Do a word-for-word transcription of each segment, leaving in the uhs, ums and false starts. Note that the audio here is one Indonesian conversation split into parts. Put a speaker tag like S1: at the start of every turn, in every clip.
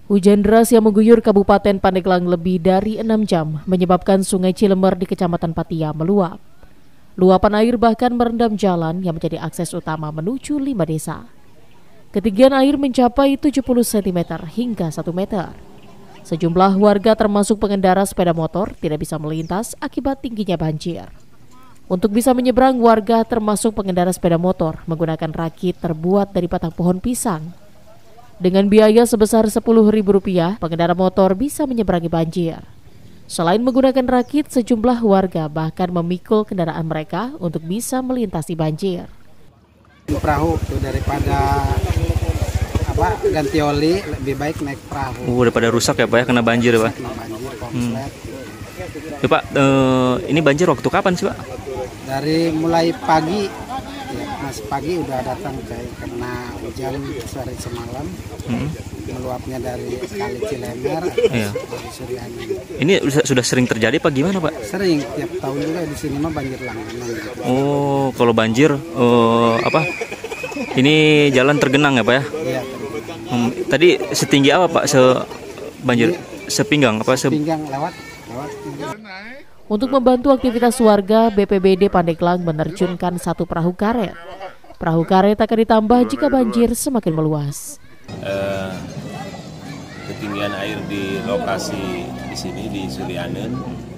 S1: Hujan deras yang mengguyur Kabupaten Pandeglang lebih dari enam jam menyebabkan Sungai Cilemer di Kecamatan Patia meluap. Luapan air bahkan merendam jalan yang menjadi akses utama menuju lima desa. Ketinggian air mencapai tujuh puluh sentimeter hingga satu meter. Sejumlah warga termasuk pengendara sepeda motor tidak bisa melintas akibat tingginya banjir. Untuk bisa menyeberang, warga termasuk pengendara sepeda motor menggunakan rakit terbuat dari batang pohon pisang. Dengan biaya sebesar sepuluh ribu rupiah, pengendara motor bisa menyeberangi banjir. Selain menggunakan rakit, sejumlah warga bahkan memikul kendaraan mereka untuk bisa melintasi banjir.
S2: Perahu tuh daripada apa ganti oli, lebih baik naik perahu.
S3: Uh, daripada rusak ya Pak ya, kena banjir ya Pak.
S2: Kena banjir,
S3: hmm. Ya, Pak, eh, ini banjir waktu kapan sih Pak?
S2: Dari mulai pagi, ya, masih pagi udah datang kayak karena hujan sehari semalam, hmm. meluapnya dari Kali Cilemer,
S3: iya.
S2: dari Suryani.
S3: Ini sudah sering terjadi Pak, gimana Pak?
S2: Sering, tiap tahun juga di sini mah banjir langganan. Gitu.
S3: Oh, kalau banjir uh, apa? Ini jalan tergenang ya Pak ya?
S2: Iya.
S3: Hmm, tadi setinggi apa Pak? Se banjir sepinggang apa? Se
S2: sepinggang lewat, lewat.
S1: Untuk membantu aktivitas warga, B P B D Pandeglang menerjunkan satu perahu karet. Perahu karet akan ditambah jika banjir semakin meluas.
S4: Uh, ketinggian air di lokasi di sini di Suryani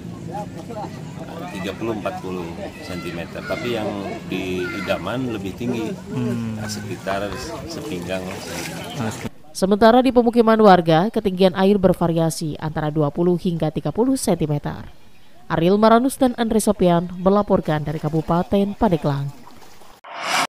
S4: tiga puluh sampai empat puluh sentimeter, tapi yang di Idaman lebih tinggi, hmm. sekitar sepinggang.
S1: Sementara di pemukiman warga, ketinggian air bervariasi antara dua puluh hingga tiga puluh sentimeter. Ariel Maranus dan Andre Sopian melaporkan dari Kabupaten Pandeglang.